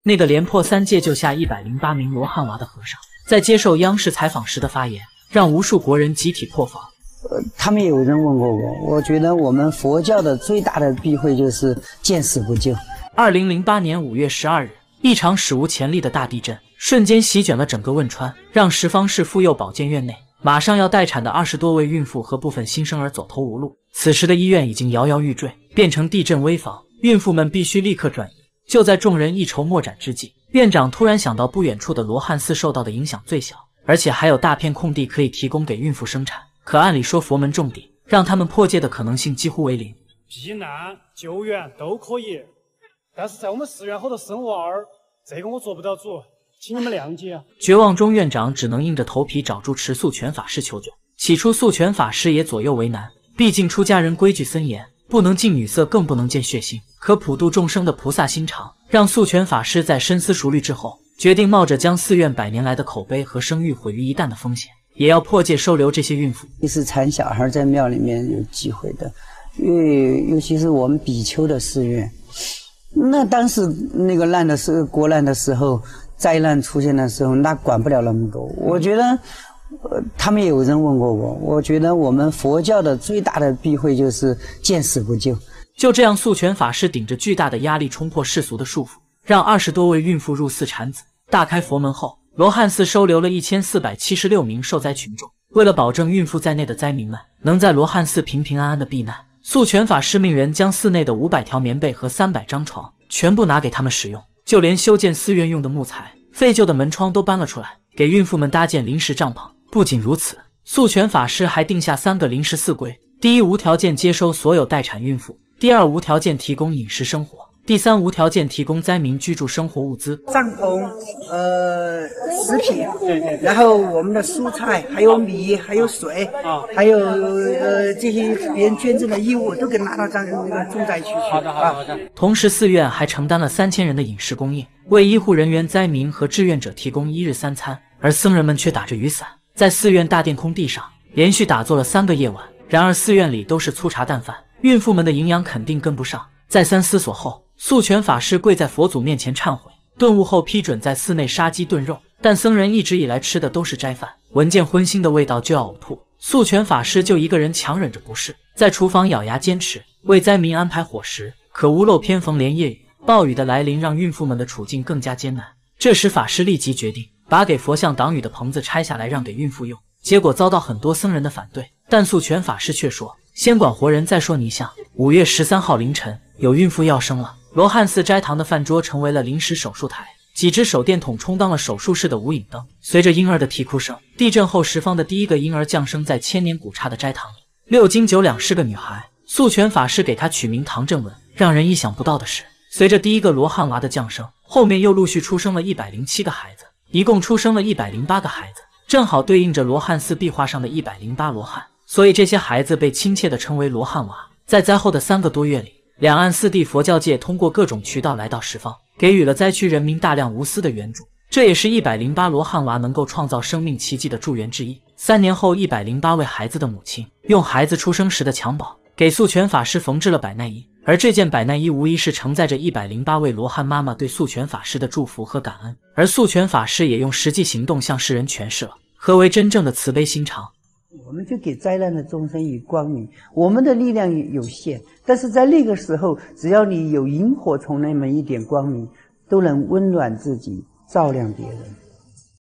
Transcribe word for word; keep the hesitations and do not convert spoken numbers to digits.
那个连破三戒救下一百零八名罗汉娃的和尚，在接受央视采访时的发言，让无数国人集体破防。 呃，他们有人问过我，我觉得我们佛教的最大的避讳就是见死不救。 二零零八年五月十二日，一场史无前例的大地震瞬间席卷了整个汶川，让什邡市妇幼保健院内马上要待产的二十多位孕妇和部分新生儿走投无路。此时的医院已经摇摇欲坠，变成地震危房，孕妇们必须立刻转移。就在众人一筹莫展之际，院长突然想到，不远处的罗汉寺受到的影响最小，而且还有大片空地可以提供给孕妇生产。可按理说佛门重地，让他们破戒的可能性几乎为零。 避难救援都可以，但是在我们寺院后头生娃儿，这个我做不到主，请你们谅解啊！ 绝望中，院长只能硬着头皮找住持素全法师求救。起初，素全法师也左右为难，毕竟出家人规矩森严，不能近女色，更不能见血腥。可普度众生的菩萨心肠，让素全法师在深思熟虑之后，决定冒着将寺院百年来的口碑和声誉毁于一旦的风险，也要破戒收留这些孕妇。 其实产小孩在庙里面有机会的，因为尤其是我们比丘的寺院，那当时那个难的时候，国难的时候，灾难出现的时候，那管不了那么多。我觉得，呃，他们也有人问过我，我觉得我们佛教的最大的避讳就是见死不救。 就这样，素全法师顶着巨大的压力冲破世俗的束缚，让二十多位孕妇入寺产子。大开佛门后，罗汉寺收留了一千四百七十六名受灾群众。为了保证孕妇在内的灾民们能在罗汉寺平平安安的避难，素全法师命人将寺内的五百条棉被和三百张床全部拿给他们使用，就连修建寺院用的木材、废旧的门窗都搬了出来，给孕妇们搭建临时帐篷。不仅如此，素全法师还定下三个临时寺规：第一，无条件接收所有待产孕妇；第二，无条件提供饮食生活；第三，无条件提供灾民居住生活物资。 帐篷，呃，食品，然后我们的蔬菜，还有米，还有水，啊，还有呃这些别人捐赠的衣物，都给拿到这那个重灾区去。 好的，好的，好的。 同时，寺院还承担了三千人的饮食供应，为医护人员、灾民和志愿者提供一日三餐，而僧人们却打着雨伞，在寺院大殿空地上连续打坐了三个夜晚。然而，寺院里都是粗茶淡饭，孕妇们的营养肯定跟不上。再三思索后，素全法师跪在佛祖面前忏悔，顿悟后批准在寺内杀鸡炖肉。但僧人一直以来吃的都是斋饭，闻见荤腥的味道就要呕吐。素全法师就一个人强忍着不适，在厨房咬牙坚持，为灾民安排伙食。可屋漏偏逢连夜雨，暴雨的来临让孕妇们的处境更加艰难。这时，法师立即决定把给佛像挡雨的棚子拆下来让给孕妇用，结果遭到很多僧人的反对。但素全法师却说，先管活人再说泥像。五月十三号凌晨，有孕妇要生了，罗汉寺斋堂的饭桌成为了临时手术台，几只手电筒充当了手术室的无影灯。随着婴儿的啼哭声，地震后十方的第一个婴儿降生在千年古刹的斋堂里。六斤九两是个女孩，素全法师给她取名唐振文。让人意想不到的是，随着第一个罗汉娃的降生，后面又陆续出生了一百零七个孩子，一共出生了一百零八个孩子，正好对应着罗汉寺壁画上的一百零八罗汉，所以这些孩子被亲切地称为罗汉娃。在灾后的三个多月里，两岸四地佛教界通过各种渠道来到十方，给予了灾区人民大量无私的援助，这也是一百零八罗汉娃能够创造生命奇迹的助缘之一。三年后，一百零八位孩子的母亲用孩子出生时的襁褓给素全法师缝制了百奈衣，而这件百奈衣无疑是承载着一百零八位罗汉妈妈对素全法师的祝福和感恩。而素全法师也用实际行动向世人诠释了何为真正的慈悲心肠。 我们就给灾难的众生以光明，我们的力量有限，但是在那个时候，只要你有萤火虫那么一点光明，都能温暖自己，照亮别人。